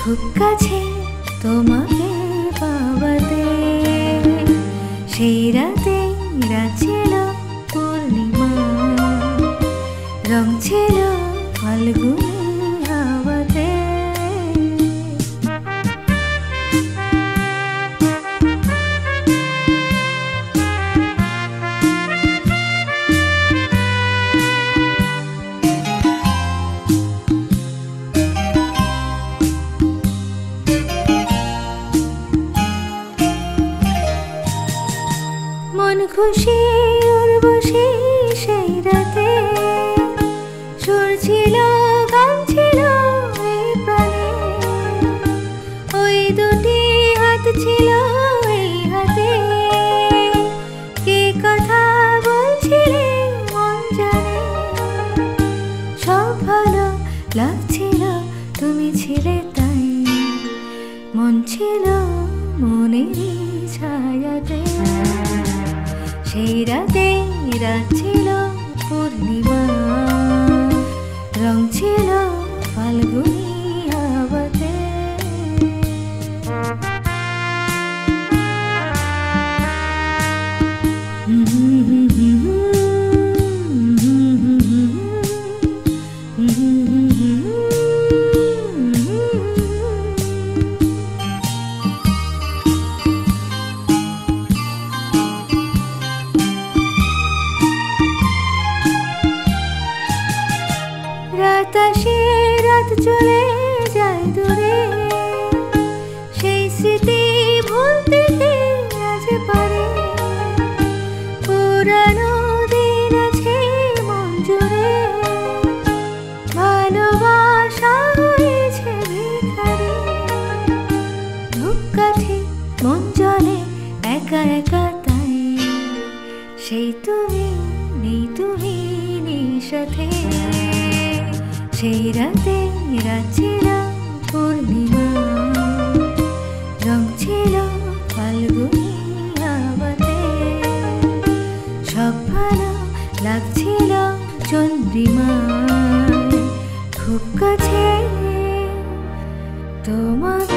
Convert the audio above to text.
খুব কাছে তোমাকে পাওয়াতে, সেই রাতে রাত ছিল পূর্ণিমা, রং ছিল ফাল্গুনি হাওয়াতে। মন খুশি উর্বশী সেই রাতে, সুর ছিল গান ছিল এই প্রাণে, ওই দুটি হাত ছিল এই হাতে, কে কথা বলছিলে মন জানে, সব ভালো লাগছিল তুমি ছিলে তাই, মন ছিল মনেরই ছায়াতে। সেই রাতে রাত ছিল পূর্ণিমা, রং ছিল ফাল্গুনি হাওয়াতে। রাত আসে রাত চলে যায় দূরে, সেই স্মৃতি ভুলতে কে আজ পারে, পুরানো দিন আছে মন জুড়ে, ভালোবাসা হয়েছে ভিখারি, ধূপকাঠি মন জ্বলে একা একা তাই, সেই তুমি নেই তুমি নিশাতে। সেই রাতে রাত ছিল পূর্ণিমা, রং ছিল ফাল্গুনি হাওয়াতে, সব ভালো লাগছিল চন্দ্রিমা, খুব কাছে তোমাকে।